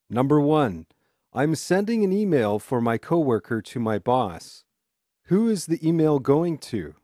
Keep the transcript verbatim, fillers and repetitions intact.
Number one, I'm sending an email for my coworker to my boss. Who is the email going to?